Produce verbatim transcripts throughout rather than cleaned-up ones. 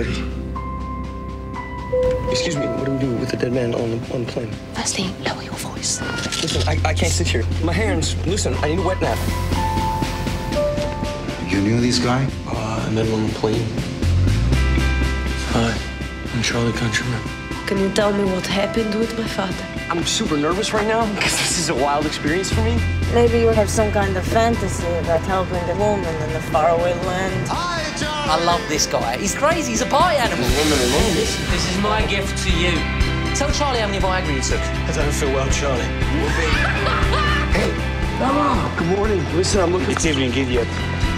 reality. Excuse me, what do we do with the dead man on the, on the plane? Firstly, lower your voice. Listen, I, I can't sit here. My hands, listen, I need a wet nap. You knew this guy? Uh, I met him on the plane. Hi, I'm Charlie Countryman. Can you tell me what happened with my father? I'm super nervous right now because this is a wild experience for me. Maybe you have some kind of fantasy about helping the woman in the faraway land. Hi, Charlie! I love this guy. He's crazy. He's a party animal. Hey, this, this is my gift to you. Tell Charlie how many Viagra you took. I don't feel well, Charlie. Hey, oh, good morning. Listen, I'm looking. It's evening, give you.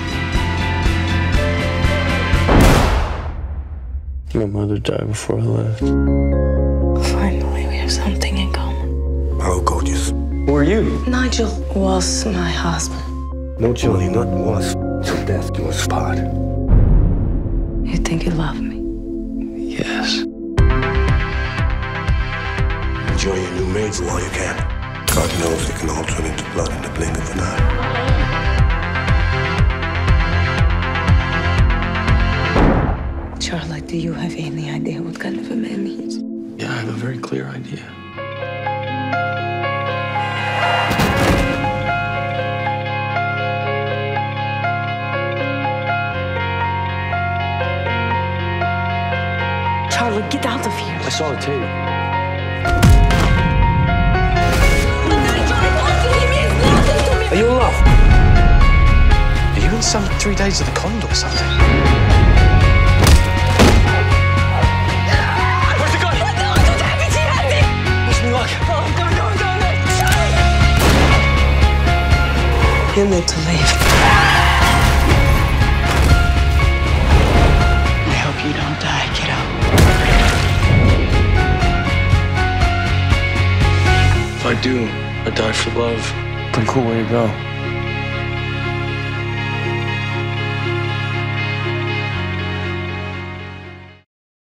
My mother died before I left. Finally, we have something in common. Oh, gorgeous. Who are you? Nigel was my husband. No, Charlie, not was. Till death do us part. You think you love me? Yes. Enjoy your new maids while you can. God knows it can all turn into blood in the blink of an eye. Charlie, do you have any idea what kind of a man he is? Yeah, I have a very clear idea. Charlie, get out of here. I saw the tape. Are you in love? Are you in some three days of the condo or something? Where's the gun? Wish me luck. Oh, go, go, go, go. You need to leave. I hope you don't die, kiddo. If I do, I die for love. Pretty cool way to go.